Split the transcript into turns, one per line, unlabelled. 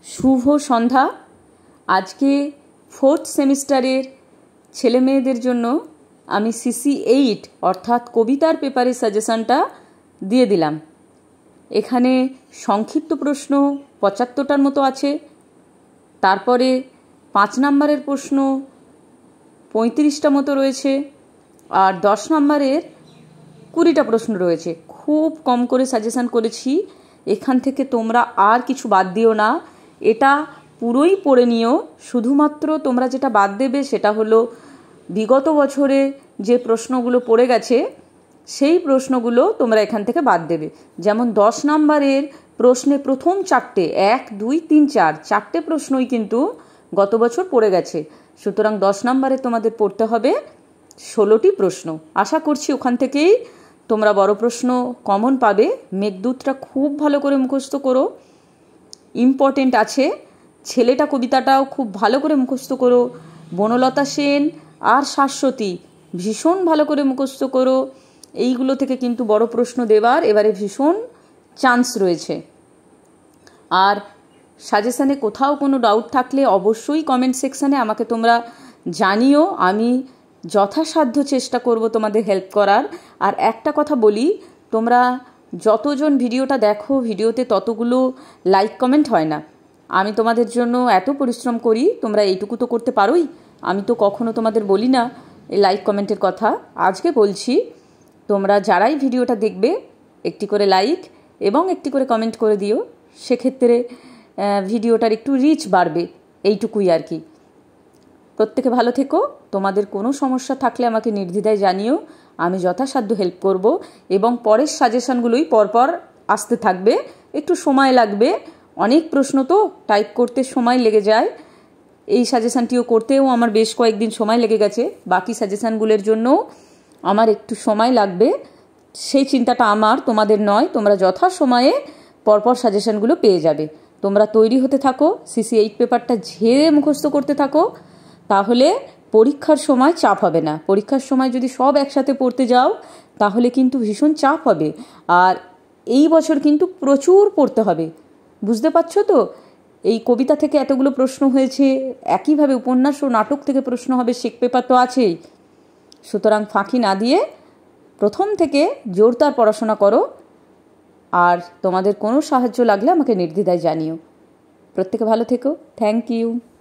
শুভ সন্ধ্যা। আজকে 4th সেমিস্টারের ছেলে মেয়েদের জন্য আমি CC8 অর্থাৎ কবিতার পেপারের সাজেশনটা দিয়ে দিলাম। এখানে সংক্ষিপ্ত প্রশ্ন 75টার মতো আছে, তারপরে 5 নম্বরের প্রশ্ন 35টা মতো রয়েছে, আর 10 নম্বরের 20টা প্রশ্ন রয়েছে। খুব কম করে সাজেশন করেছি, এখান থেকে তোমরা আর কিছু বাদ দিও না, এটা পুরোই পড়ে নিও। শুধুমাত্র তোমরা যেটা বাদ দেবে সেটা হলো বিগত বছরে যে প্রশ্নগুলো পড়ে গেছে সেই প্রশ্নগুলো তোমরা এখান থেকে বাদ দেবে। যেমন 10 নম্বরের প্রশ্নে প্রথম 4টে 1, 2, 3, 4 প্রশ্নই কিন্তু গত বছর পড়ে গেছে। সুতরাং 10 নম্বরে তোমাদের পড়তে হবে 16টি প্রশ্ন। আশা করছি ওখান থেকেই তোমরা বড় প্রশ্ন কমন পাবে। মেঘদূতটা খুব ভালো করে মুখস্থ করো, ইম্পর্টেন্ট আছে। ছেলেটা কবিতাটাও খুব ভালো করে মুখস্থ করো। বনলতা সেন আর শাশ্বতী ভীষণ ভালো করে মুখস্থ করো। এইগুলো থেকে কিন্তু বড় প্রশ্ন দেবার এবারে ভীষণ চান্স রয়েছে। আর সাজেশানে কোথাও কোনো ডাউট থাকলে অবশ্যই কমেন্ট সেকশানে আমাকে তোমরা জানিও। আমি যথাসাধ্য চেষ্টা করব তোমাদের হেল্প করার। আর একটা কথা বলি, তোমরা যতজন ভিডিওটা দেখো ভিডিওতে ততগুলো লাইক কমেন্ট হয় না। আমি তোমাদের জন্য এত পরিশ্রম করি, তোমরা এইটুকু তো করতে পারোই। আমি তো কখনো তোমাদের বলি না এই লাইক কমেন্টের কথা। আজকে বলছি, তোমরা যারাই ভিডিওটা দেখবে একটি করে লাইক এবং একটি করে কমেন্ট করে দিও। সেক্ষেত্রে ভিডিওটার একটু রিচ বাড়বে, এইটুকুই আর কি। প্রত্যেকে ভালো থেকো। তোমাদের কোনো সমস্যা থাকলে আমাকে নির্দ্বিধায় জানিও, আমি যথাসাধ্য হেল্প করব। এবং পরের সাজেশনগুলোই পরপর আসতে থাকবে, একটু সময় লাগবে। অনেক প্রশ্ন তো টাইপ করতে সময় লেগে যায়। এই সাজেশানটিও করতেও আমার বেশ কয়েকদিন সময় লেগে গেছে। বাকি সাজেশানগুলোর জন্যও আমার একটু সময় লাগবে। সেই চিন্তাটা আমার, তোমাদের নয়। তোমরা যথাসময়ে পরপর সাজেশানগুলো পেয়ে যাবে। তোমরা তৈরি হতে থাকো, CC8 পেপারটা ঝেড়ে মুখস্থ করতে থাকো, তাহলে পরীক্ষার সময় চাপ হবে না। পরীক্ষার সময় যদি সব একসাথে পড়তে যাও তাহলে কিন্তু ভীষণ চাপ হবে। আর এই বছর কিন্তু প্রচুর পড়তে হবে, বুঝতে পারছো তো? এই কবিতা থেকে এতগুলো প্রশ্ন হয়েছে, একইভাবে উপন্যাস ও নাটক থেকে প্রশ্ন হবে, শেক পেপার তো আছেই। সুতরাং ফাঁকি না দিয়ে প্রথম থেকে জোরদার পড়াশোনা করো। আর তোমাদের কোনো সাহায্য লাগলে আমাকে নির্দ্বিধায় জানিও। প্রত্যেকে ভালো থেকো। Thank you.